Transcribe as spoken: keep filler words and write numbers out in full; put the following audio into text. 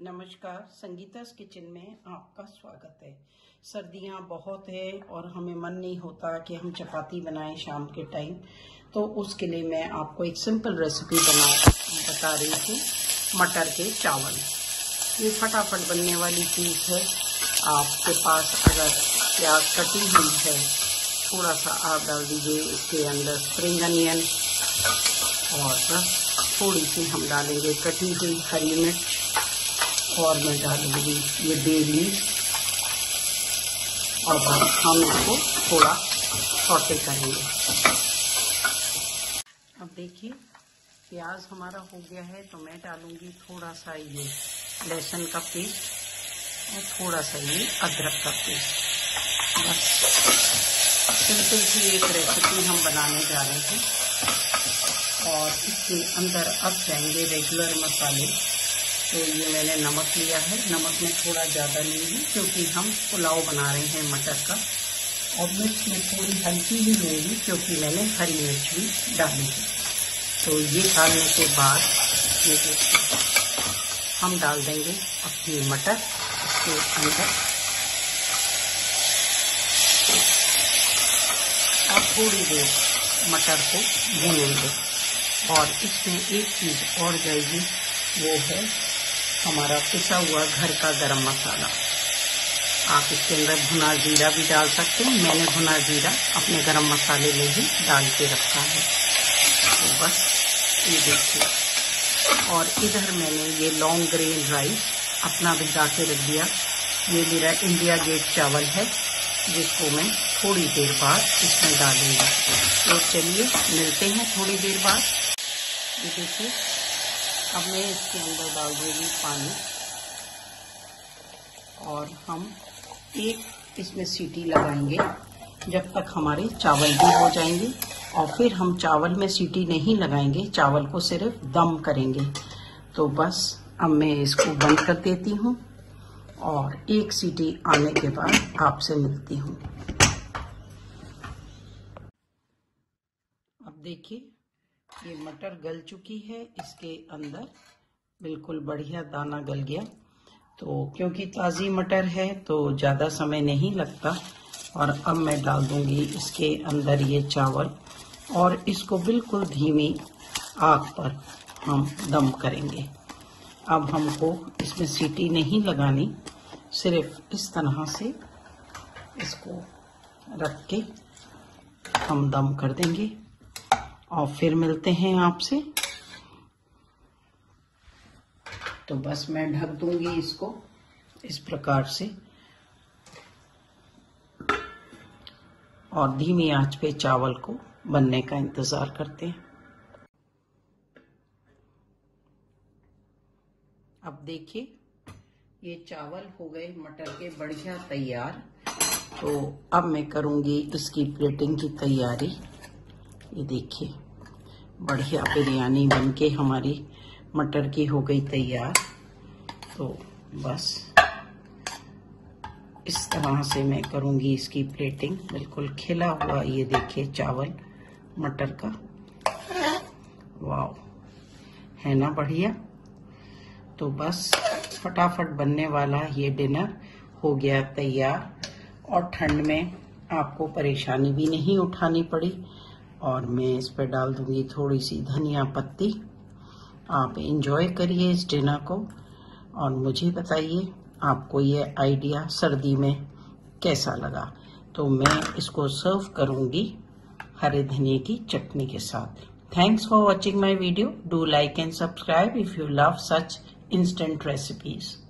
नमस्कार, संगीता's किचन में आपका स्वागत है। सर्दियां बहुत है और हमें मन नहीं होता कि हम चपाती बनाएं शाम के टाइम, तो उसके लिए मैं आपको एक सिंपल रेसिपी बना बता रही थी, मटर के चावल। ये फटाफट बनने वाली चीज़ है। आपके पास अगर प्याज कटी हुई है, थोड़ा सा आप डाल दीजिए इसके अंदर स्प्रिंग अनियन, और बस थोड़ी सी हम डालेंगे कटी हुई हरी मिर्च, और मैं डालूंगी ये बे लीफ, और हम इसको थोड़ा सौटे करेंगे। अब देखिए प्याज हमारा हो गया है, तो मैं डालूंगी थोड़ा सा ये लहसुन का पेस्ट और थोड़ा सा ये अदरक का पेस्ट। बस सिंपल सी एक रेसिपी हम बनाने जा रहे हैं, और इसके अंदर अब जाएंगे रेगुलर मसाले। तो ये मैंने नमक लिया है, नमक में थोड़ा ज़्यादा लूँगी क्योंकि हम पुलाव बना रहे हैं मटर का। और मिर्च में थोड़ी हल्की ही लूँगी क्योंकि मैंने हरी मिर्च भी डाली है। तो ये डालने के बाद ये देखिए हम डाल देंगे अपनी मटर इसके अंदर, और थोड़ी देर मटर को भूनेंगे। और इसमें एक चीज़ और जाएगी, वो है हमारा पिसा हुआ घर का गरम मसाला। आप इसके अंदर भुना जीरा भी डाल सकते हैं, मैंने भुना जीरा अपने गरम मसाले में ही डाल के रखा है। तो बस ये देखिए, और इधर मैंने ये लॉन्ग ग्रेन राइस अपना भिगा के रख दिया। ये मेरा इंडिया गेट चावल है, जिसको मैं थोड़ी देर बाद इसमें डालूंगी। तो चलिए मिलते हैं थोड़ी देर बाद। ये देखिए अब मैं इसके अंदर डाल दूंगी पानी, और हम एक इसमें सीटी लगाएंगे जब तक हमारे चावल भी हो जाएंगे। और फिर हम चावल में सीटी नहीं लगाएंगे, चावल को सिर्फ दम करेंगे। तो बस अब मैं इसको बंद कर देती हूँ, और एक सीटी आने के बाद आपसे मिलती हूँ। अब देखिए ये मटर गल चुकी है, इसके अंदर बिल्कुल बढ़िया दाना गल गया। तो क्योंकि ताज़ी मटर है तो ज़्यादा समय नहीं लगता। और अब मैं डाल दूंगी इसके अंदर ये चावल, और इसको बिल्कुल धीमी आग पर हम दम करेंगे। अब हमको इसमें सीटी नहीं लगानी, सिर्फ इस तरह से इसको रख के हम दम कर देंगे, और फिर मिलते हैं आपसे। तो बस मैं ढक दूंगी इसको इस प्रकार से, और धीमी आंच पे चावल को बनने का इंतजार करते हैं। अब देखिए ये चावल हो गए मटर के बढ़िया तैयार। तो अब मैं करूंगी इसकी प्लेटिंग की तैयारी। ये देखिए बढ़िया बिरयानी बनके हमारी मटर की हो गई तैयार। तो बस इस तरह से मैं करूंगी इसकी प्लेटिंग, बिल्कुल खिला हुआ। ये देखिए चावल मटर का, वाव, है ना बढ़िया। तो बस फटाफट बनने वाला ये डिनर हो गया तैयार, और ठंड में आपको परेशानी भी नहीं उठानी पड़ी। और मैं इस पर डाल दूंगी थोड़ी सी धनिया पत्ती। आप एंजॉय करिए इस डिनर को, और मुझे बताइए आपको ये आइडिया सर्दी में कैसा लगा। तो मैं इसको सर्व करूंगी हरे धनिए की चटनी के साथ। Thanks for watching my video. Do like and subscribe if you love such instant recipes.